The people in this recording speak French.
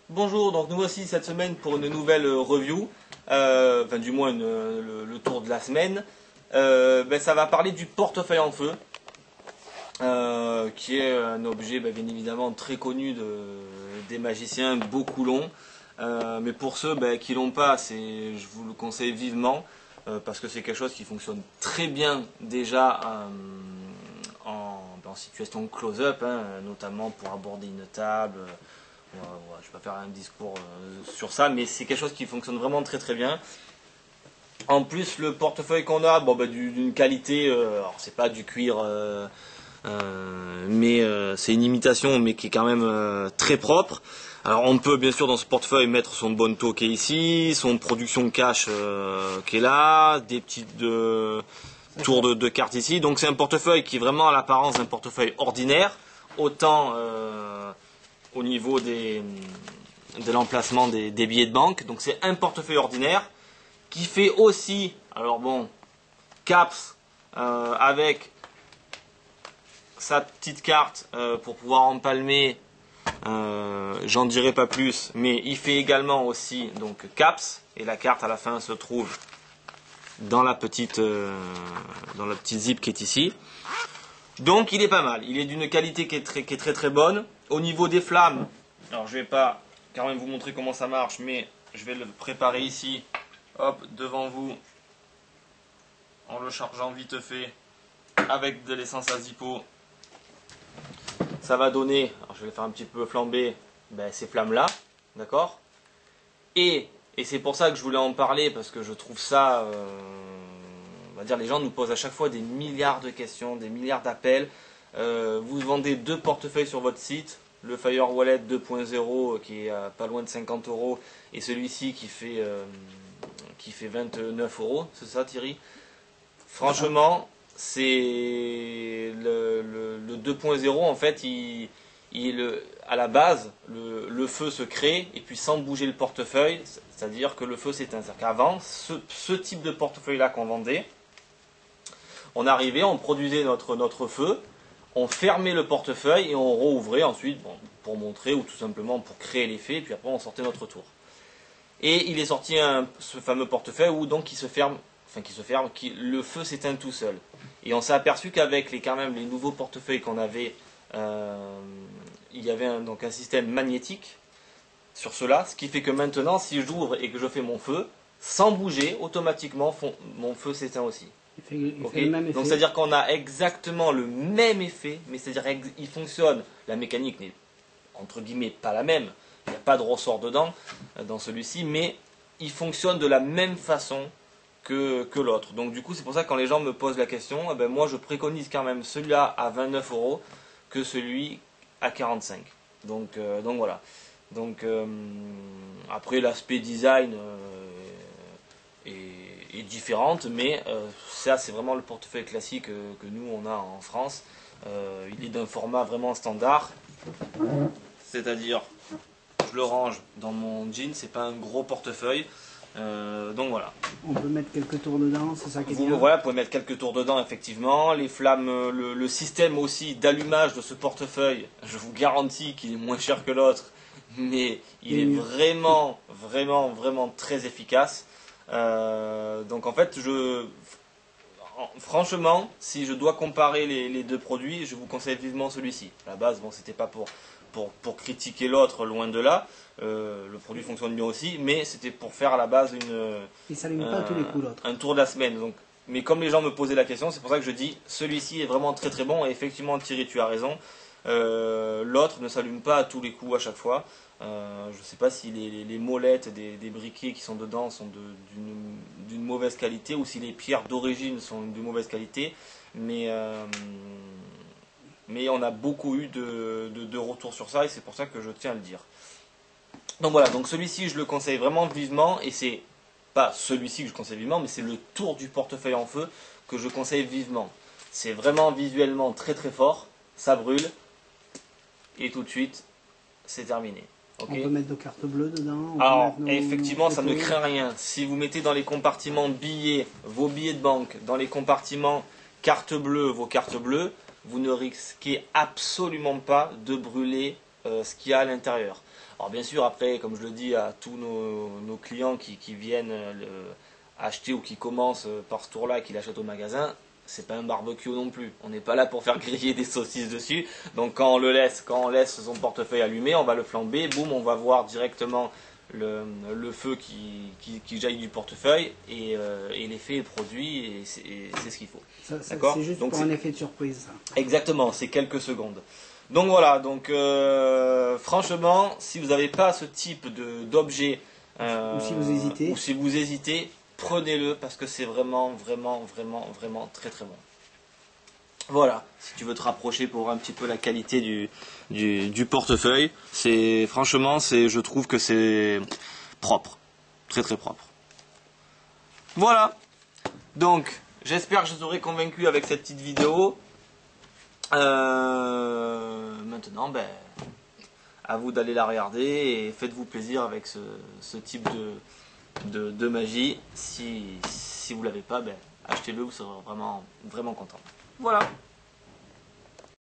Bonjour, donc nous voici cette semaine pour une nouvelle review, enfin du moins le tour de la semaine. Ça va parler du portefeuille en feu, qui est un objet bien évidemment très connu des magiciens, beaucoup long. Mais pour ceux qui l'ont pas, je vous le conseille vivement, parce que c'est quelque chose qui fonctionne très bien déjà en situation close-up, notamment pour aborder une table. Je ne vais pas faire un discours sur ça, mais c'est quelque chose qui fonctionne vraiment très très bien. En plus, le portefeuille qu'on a, d'une qualité, alors c'est pas du cuir, mais c'est une imitation, mais qui est quand même très propre. Alors on peut bien sûr dans ce portefeuille mettre son Bonto qui est ici, son production cash qui est là, des petites tours de cartes ici. Donc c'est un portefeuille qui est vraiment à l'apparence d'un portefeuille ordinaire, autant au niveau de l'emplacement des billets de banque. Donc c'est un portefeuille ordinaire qui fait aussi, alors bon, caps avec sa petite carte pour pouvoir empalmer. J'en dirai pas plus, mais il fait également aussi donc caps, et la carte à la fin se trouve dans la petite zip qui est ici. Donc il est pas mal, il est d'une qualité qui est très très bonne. Au niveau des flammes, alors je vais pas quand même vous montrer comment ça marche, mais je vais le préparer ici, hop, devant vous, en le chargeant vite fait avec de l'essence à Zippo. Ça va donner, alors je vais le faire un petit peu flamber, ces flammes là, d'accord. Et c'est pour ça que je voulais en parler, parce que je trouve ça, on va dire, les gens nous posent à chaque fois des milliards de questions, des milliards d'appels. Vous vendez deux portefeuilles sur votre site, le Fire Wallet 2.0 qui est pas loin de 50 €, et celui-ci qui fait 29 €, c'est ça Thierry? Franchement, c'est le 2.0 en fait, à la base, le feu se crée et puis sans bouger le portefeuille, c'est-à-dire que le feu s'éteint. C'est-à-dire qu'avant, ce type de portefeuille-là qu'on vendait, on arrivait, on produisait notre feu, on fermait le portefeuille et on rouvrait ensuite pour montrer ou tout simplement pour créer l'effet, et puis après on sortait notre tour. Et il est sorti ce fameux portefeuille où donc le feu s'éteint tout seul. Et on s'est aperçu qu'avec quand même les nouveaux portefeuilles qu'on avait, il y avait donc un système magnétique sur cela, ce qui fait que maintenant, si j'ouvre et que je fais mon feu, sans bouger, automatiquement, mon feu s'éteint aussi. Il fait le même effet. Donc c'est-à-dire qu'on a exactement le même effet, mais c'est-à-dire qu'il fonctionne, la mécanique n'est entre guillemets pas la même, il n'y a pas de ressort dedans, dans celui-ci, mais il fonctionne de la même façon que l'autre. Donc du coup c'est pour ça que quand les gens me posent la question, moi je préconise quand même celui-là à 29 € que celui à 45. Donc voilà. Donc après l'aspect design est différente, mais ça c'est vraiment le portefeuille classique que nous on a en France. Il est d'un format vraiment standard, c'est-à-dire je le range dans mon jean, c'est pas un gros portefeuille. Donc voilà. On peut mettre quelques tours dedans, c'est ça qui est bien. Voilà, vous pouvez mettre quelques tours dedans, effectivement. Les flammes, le système aussi d'allumage de ce portefeuille, je vous garantis qu'il est moins cher que l'autre, mais il est vraiment, vraiment, vraiment très efficace. Donc en fait, franchement, si je dois comparer les deux produits, je vous conseille vivement celui-ci. À la base, c'était pas pour critiquer l'autre, loin de là. Le produit fonctionne bien aussi, mais c'était pour faire à la base il s'allume pas à tous les coups l'autre. un tour de la semaine. Donc, mais comme les gens me posaient la question, c'est pour ça que je dis celui-ci est vraiment très très bon. Et effectivement, Thierry, tu as raison. L'autre ne s'allume pas à tous les coups à chaque fois. Je ne sais pas si les molettes des briquets qui sont dedans sont d'une mauvaise qualité ou si les pierres d'origine sont de mauvaise qualité. Mais on a beaucoup eu de retours sur ça et c'est pour ça que je tiens à le dire. Donc voilà, donc celui-ci je le conseille vraiment vivement, et c'est pas celui-ci que je conseille vivement, mais c'est le tour du portefeuille en feu que je conseille vivement. C'est vraiment visuellement très très fort, ça brûle, et tout de suite c'est terminé. Okay. On peut mettre nos cartes bleues dedans. Alors effectivement ça ne craint rien. Si vous mettez dans les compartiments billets, vos billets de banque, dans les compartiments cartes bleues, vos cartes bleues, vous ne risquez absolument pas de brûler ce qu'il y a à l'intérieur. Alors bien sûr, après, comme je le dis à tous nos clients qui viennent acheter ou qui commencent par ce tour-là, qui l'achètent au magasin, c'est pas un barbecue non plus. On n'est pas là pour faire griller des saucisses dessus. Donc quand on laisse son portefeuille allumé, on va le flamber, boum, on va voir directement le feu qui jaillit du portefeuille et l'effet est produit et c'est ce qu'il faut. C'est juste donc, pour un effet de surprise. Ça. Exactement, c'est quelques secondes. Donc voilà, donc franchement, si vous n'avez pas ce type d'objet ou si vous hésitez, prenez-le parce que c'est vraiment très très bon. Voilà, si tu veux te rapprocher pour voir un petit peu la qualité du portefeuille, je trouve que c'est propre, très très propre. Voilà, donc j'espère que je vous aurai convaincu avec cette petite vidéo. Maintenant, à vous d'aller la regarder et faites-vous plaisir avec ce type de magie. Si vous ne l'avez pas, achetez-le, vous serez vraiment content. Voilà.